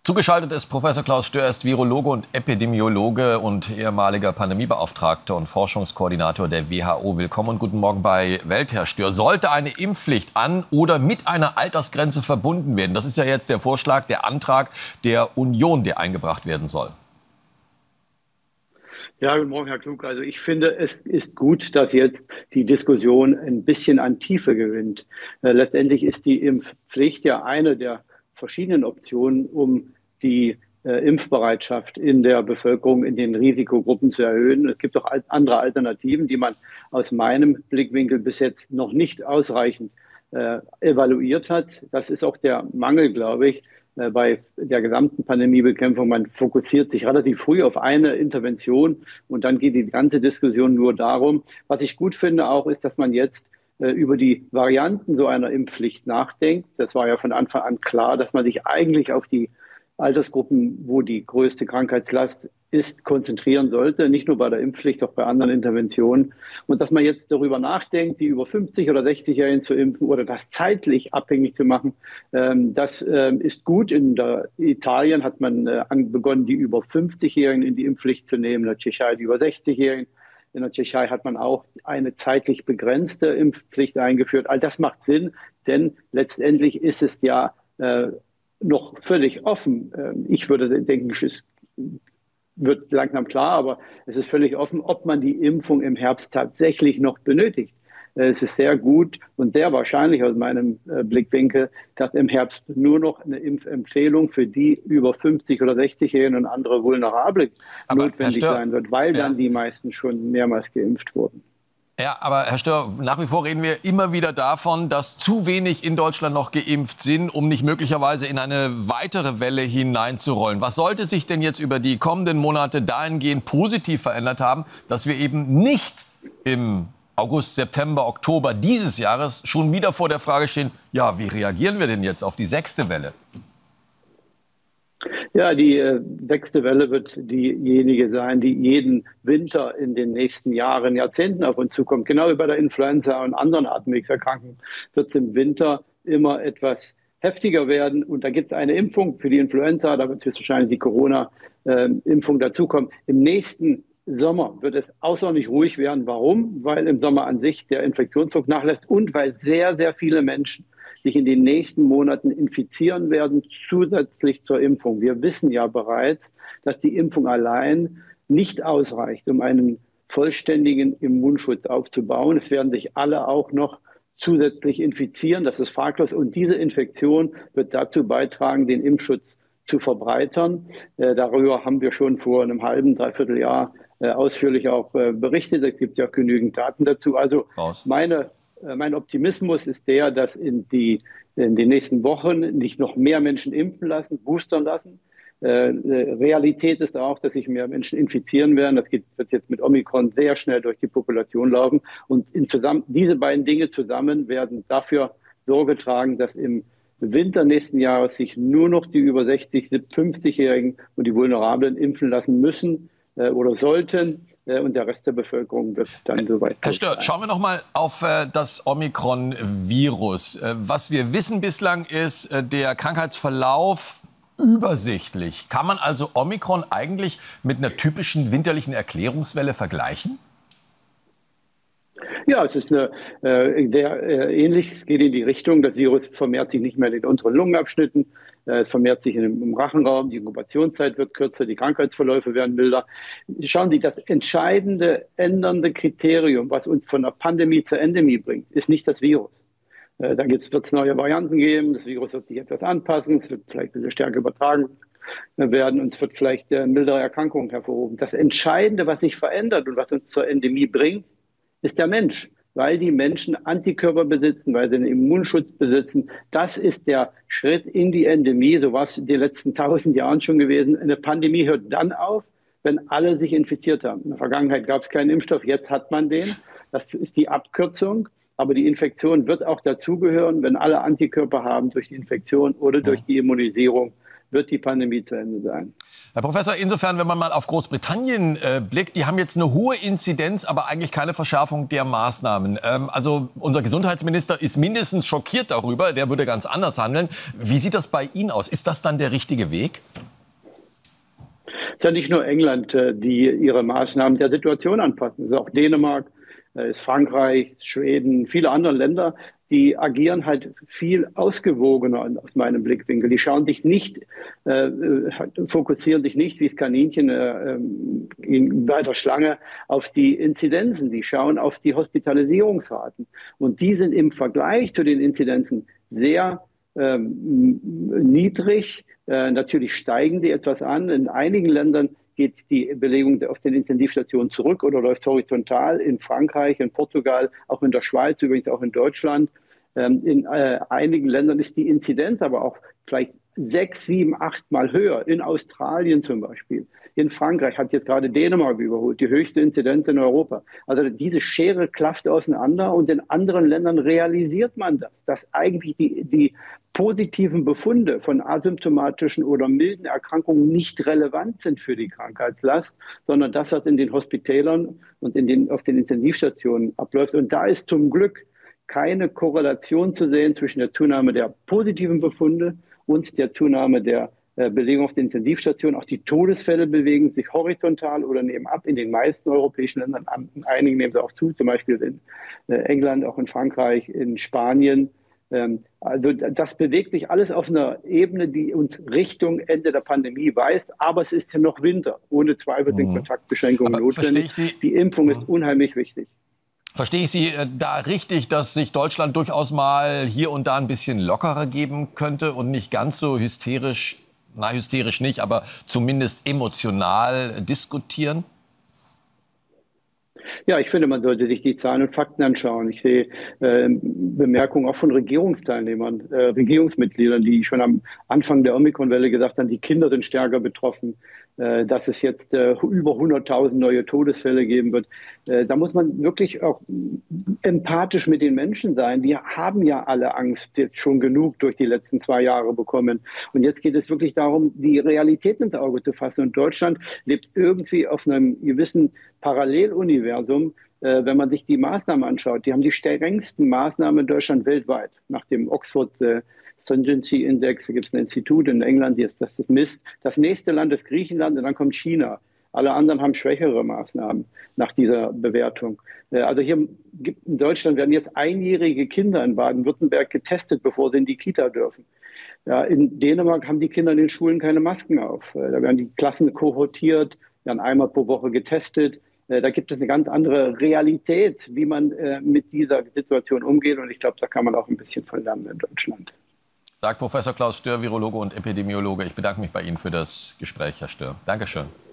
Zugeschaltet ist Professor Klaus Stör, er ist Virologe und Epidemiologe und ehemaliger Pandemiebeauftragter und Forschungskoordinator der WHO. Willkommen und guten Morgen bei Welt, Herr Stör. Sollte eine Impfpflicht an oder mit einer Altersgrenze verbunden werden? Das ist ja jetzt der Vorschlag, der Antrag der Union, der eingebracht werden soll. Ja, guten Morgen, Herr Klug. Also ich finde, es ist gut, dass jetzt die Diskussion ein bisschen an Tiefe gewinnt. Letztendlich ist die Impfpflicht ja eine der verschiedenen Optionen, um die Impfbereitschaft in der Bevölkerung in den Risikogruppen zu erhöhen. Es gibt auch andere Alternativen, die man aus meinem Blickwinkel bis jetzt noch nicht ausreichend evaluiert hat. Das ist auch der Mangel, glaube ich, bei der gesamten Pandemiebekämpfung. Man fokussiert sich relativ früh auf eine Intervention und dann geht die ganze Diskussion nur darum. Was ich gut finde auch, ist, dass man jetzt über die Varianten so einer Impfpflicht nachdenkt. Das war ja von Anfang an klar, dass man sich eigentlich auf die Altersgruppen, wo die größte Krankheitslast ist, konzentrieren sollte, nicht nur bei der Impfpflicht, auch bei anderen Interventionen. Und dass man jetzt darüber nachdenkt, die über 50 oder 60-Jährigen zu impfen oder das zeitlich abhängig zu machen, das ist gut. In Italien hat man begonnen, die über 50-Jährigen in die Impfpflicht zu nehmen, in der Tschechei die über 60-Jährigen. In der Tschechei hat man auch eine zeitlich begrenzte Impfpflicht eingeführt. All das macht Sinn, denn letztendlich ist es ja noch völlig offen. Ich würde denken, es wird langsam klar, aber es ist völlig offen, ob man die Impfung im Herbst tatsächlich noch benötigt. Es ist sehr gut und sehr wahrscheinlich aus meinem Blickwinkel, dass im Herbst nur noch eine Impfempfehlung für die über 50 oder 60-Jährigen und andere Vulnerable notwendig sein wird, weil dann die meisten schon mehrmals geimpft wurden. Ja, aber Herr Stör, nach wie vor reden wir immer wieder davon, dass zu wenig in Deutschland noch geimpft sind, um nicht möglicherweise in eine weitere Welle hineinzurollen. Was sollte sich denn jetzt über die kommenden Monate dahingehend positiv verändert haben, dass wir eben nicht im August, September, Oktober dieses Jahres schon wieder vor der Frage stehen, ja, wie reagieren wir denn jetzt auf die 6. Welle? Ja, die 6. Welle wird diejenige sein, die jeden Winter in den nächsten Jahren, Jahrzehnten auf uns zukommt. Genau wie bei der Influenza und anderen Atemwegserkrankungen wird es im Winter immer etwas heftiger werden. Und da gibt es eine Impfung für die Influenza, da wird höchstwahrscheinlich die Corona-Impfung dazukommen. Im nächsten Sommer wird es außerordentlich ruhig werden. Warum? Weil im Sommer an sich der Infektionsdruck nachlässt und weil sehr, sehr viele Menschen sich in den nächsten Monaten infizieren werden, zusätzlich zur Impfung. Wir wissen ja bereits, dass die Impfung allein nicht ausreicht, um einen vollständigen Immunschutz aufzubauen. Es werden sich alle auch noch zusätzlich infizieren, das ist fraglos. Und diese Infektion wird dazu beitragen, den Impfschutz zu verbreitern. Darüber haben wir schon vor einem halben, dreiviertel Jahr ausführlich auch berichtet. Es gibt ja genügend Daten dazu. Also mein Optimismus ist der, dass in den nächsten Wochen nicht noch mehr Menschen impfen lassen, boostern lassen. Realität ist auch, dass sich mehr Menschen infizieren werden. Das wird jetzt mit Omikron sehr schnell durch die Population laufen. Und diese beiden Dinge zusammen werden dafür Sorge tragen, dass im Winter nächsten Jahres sich nur noch die über 60, 50-Jährigen und die Vulnerablen impfen lassen müssen oder sollten. Und der Rest der Bevölkerung wird dann soweit. Herr Stör, schauen wir noch mal auf das Omikron-Virus. Was wir wissen bislang ist, der Krankheitsverlauf übersichtlich. Kann man also Omikron eigentlich mit einer typischen winterlichen Erklärungswelle vergleichen? Ja, es ist sehr ähnlich. Es geht in die Richtung, das Virus vermehrt sich nicht mehr in den unteren Lungenabschnitten. Es vermehrt sich im Rachenraum, die Inkubationszeit wird kürzer, die Krankheitsverläufe werden milder. Schauen Sie, das entscheidende ändernde Kriterium, was uns von der Pandemie zur Endemie bringt, ist nicht das Virus. Da wird es neue Varianten geben, das Virus wird sich etwas anpassen, es wird vielleicht ein bisschen stärker übertragen werden und es wird vielleicht mildere Erkrankungen hervorrufen. Das Entscheidende, was sich verändert und was uns zur Endemie bringt, ist der Mensch, weil die Menschen Antikörper besitzen, weil sie einen Immunschutz besitzen. Das ist der Schritt in die Endemie. So war es in den letzten 1000 Jahren schon gewesen. Eine Pandemie hört dann auf, wenn alle sich infiziert haben. In der Vergangenheit gab es keinen Impfstoff, jetzt hat man den. Das ist die Abkürzung. Aber die Infektion wird auch dazugehören, wenn alle Antikörper haben durch die Infektion oder durch die Immunisierung, wird die Pandemie zu Ende sein. Herr Professor, insofern, wenn man mal auf Großbritannien blickt, die haben jetzt eine hohe Inzidenz, aber eigentlich keine Verschärfung der Maßnahmen. Also unser Gesundheitsminister ist mindestens schockiert darüber, der würde ganz anders handeln. Wie sieht das bei Ihnen aus? Ist das dann der richtige Weg? Es ist ja nicht nur England, die ihre Maßnahmen der Situation anpassen. Es ist auch Dänemark, es ist Frankreich, Schweden, viele andere Länder, die agieren halt viel ausgewogener aus meinem Blickwinkel. Die schauen sich nicht, fokussieren sich nicht wie das Kaninchen bei der Schlange auf die Inzidenzen. Die schauen auf die Hospitalisierungsraten. Und die sind im Vergleich zu den Inzidenzen sehr niedrig. Natürlich steigen die etwas an. In einigen Ländern geht die Belegung auf den Intensivstationen zurück oder läuft horizontal in Frankreich, in Portugal, auch in der Schweiz, übrigens auch in Deutschland. In einigen Ländern ist die Inzidenz aber auch vielleicht 6, 7, 8 Mal höher. In Australien zum Beispiel. In Frankreich hat jetzt gerade Dänemark überholt, die höchste Inzidenz in Europa. Also diese Schere klafft auseinander und in anderen Ländern realisiert man das, dass eigentlich die positiven Befunde von asymptomatischen oder milden Erkrankungen nicht relevant sind für die Krankheitslast, sondern das, was in den Hospitälern und auf den Intensivstationen abläuft. Und da ist zum Glück keine Korrelation zu sehen zwischen der Zunahme der positiven Befunde und der Zunahme der Belegung auf den Intensivstationen. Auch die Todesfälle bewegen sich horizontal oder nehmen ab in den meisten europäischen Ländern. In einigen nehmen sie auch zu, zum Beispiel in England, auch in Frankreich, in Spanien. Also das bewegt sich alles auf einer Ebene, die uns Richtung Ende der Pandemie weist. Aber es ist ja noch Winter. Ohne Zweifel sind Kontaktbeschränkungen notwendig. Die Impfung ist unheimlich wichtig. Verstehe ich Sie da richtig, dass sich Deutschland durchaus mal hier und da ein bisschen lockerer geben könnte und nicht ganz so hysterisch, hysterisch nicht, aber zumindest emotional diskutieren? Ja, ich finde, man sollte sich die Zahlen und Fakten anschauen. Ich sehe Bemerkungen auch von Regierungsteilnehmern, Regierungsmitgliedern, die schon am Anfang der Omikron-Welle gesagt haben, die Kinder sind stärker betroffen, dass es jetzt über 100.000 neue Todesfälle geben wird. Da muss man wirklich auch empathisch mit den Menschen sein. Die haben ja alle Angst jetzt schon genug durch die letzten 2 Jahre bekommen. Und jetzt geht es wirklich darum, die Realität ins Auge zu fassen. Und Deutschland lebt irgendwie auf einem gewissen Paralleluniversum, wenn man sich die Maßnahmen anschaut. Die haben die strengsten Maßnahmen in Deutschland weltweit. Nach dem Oxford Stringency Index, da gibt es ein Institut in England, das misst. Das nächste Land ist Griechenland und dann kommt China. Alle anderen haben schwächere Maßnahmen nach dieser Bewertung. Also hier in Deutschland werden jetzt einjährige Kinder in Baden-Württemberg getestet, bevor sie in die Kita dürfen. Ja, in Dänemark haben die Kinder in den Schulen keine Masken auf. Da werden die Klassen kohortiert, werden einmal pro Woche getestet. Da gibt es eine ganz andere Realität, wie man mit dieser Situation umgeht. Und ich glaube, da kann man auch ein bisschen von lernen in Deutschland. Sagt Professor Klaus Stör, Virologe und Epidemiologe. Ich bedanke mich bei Ihnen für das Gespräch, Herr Stör. Dankeschön.